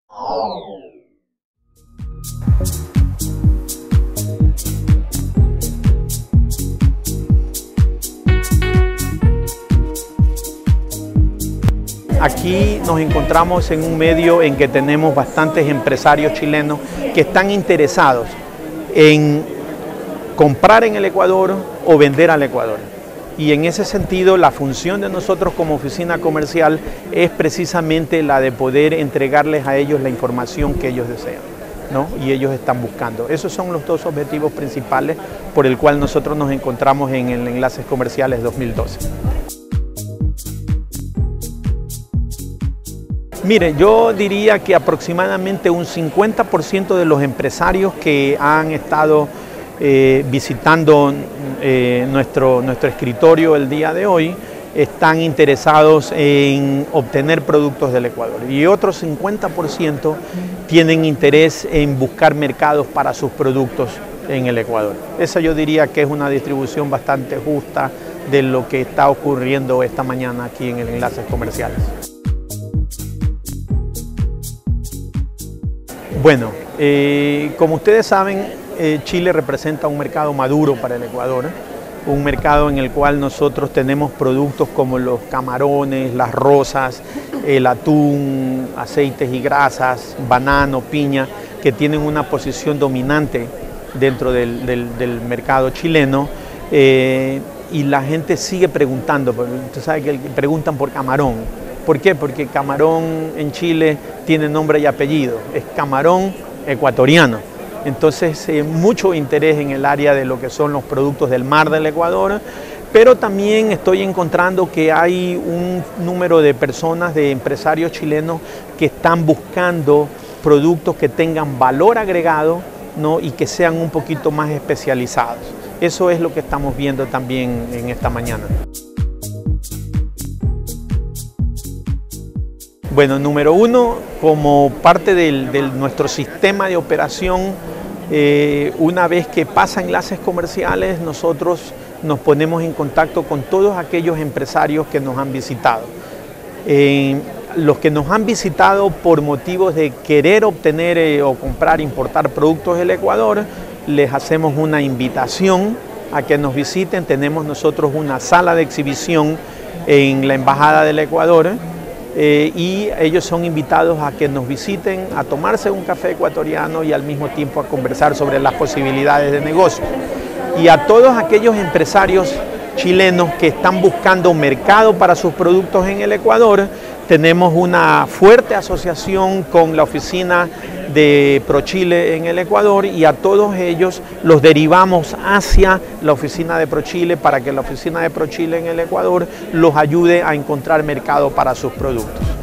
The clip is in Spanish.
Aquí nos encontramos en un medio en que tenemos bastantes empresarios chilenos que están interesados en comprar en el Ecuador o vender al Ecuador. Y en ese sentido, la función de nosotros como oficina comercial es precisamente la de poder entregarles a ellos la información que ellos desean, ¿no? Y ellos están buscando. Esos son los dos objetivos principales por el cual nosotros nos encontramos en el Enlaces Comerciales 2012. Mire, yo diría que aproximadamente un 50% de los empresarios que han estado visitando nuestro escritorio el día de hoy están interesados en obtener productos del Ecuador, y otro 50% tienen interés en buscar mercados para sus productos en el Ecuador. Esa yo diría que es una distribución bastante justa de lo que está ocurriendo esta mañana aquí en el Enlaces Comerciales. Bueno, como ustedes saben, Chile representa un mercado maduro para el Ecuador, un mercado en el cual nosotros tenemos productos como los camarones, las rosas, el atún, aceites y grasas, banano, piña, que tienen una posición dominante dentro del mercado chileno, y la gente sigue preguntando. Usted sabe que preguntan por camarón. ¿Por qué? Porque camarón en Chile tiene nombre y apellido, es camarón ecuatoriano. Entonces, mucho interés en el área de lo que son los productos del mar del Ecuador, pero también estoy encontrando que hay un número de personas, de empresarios chilenos, que están buscando productos que tengan valor agregado, ¿no? Y que sean un poquito más especializados. Eso es lo que estamos viendo también en esta mañana. Bueno, número uno, como parte de nuestro sistema de operación, una vez que pasa Enlaces Comerciales, nosotros nos ponemos en contacto con todos aquellos empresarios que nos han visitado. Los que nos han visitado por motivos de querer obtener o comprar, importar productos del Ecuador, les hacemos una invitación a que nos visiten. Tenemos nosotros una sala de exhibición en la Embajada del Ecuador, y ellos son invitados a que nos visiten, a tomarse un café ecuatoriano y al mismo tiempo a conversar sobre las posibilidades de negocio. Y a todos aquellos empresarios chilenos que están buscando mercado para sus productos en el Ecuador, tenemos una fuerte asociación con la oficina de ProChile en el Ecuador, y a todos ellos los derivamos hacia la oficina de ProChile para que la oficina de ProChile en el Ecuador los ayude a encontrar mercado para sus productos.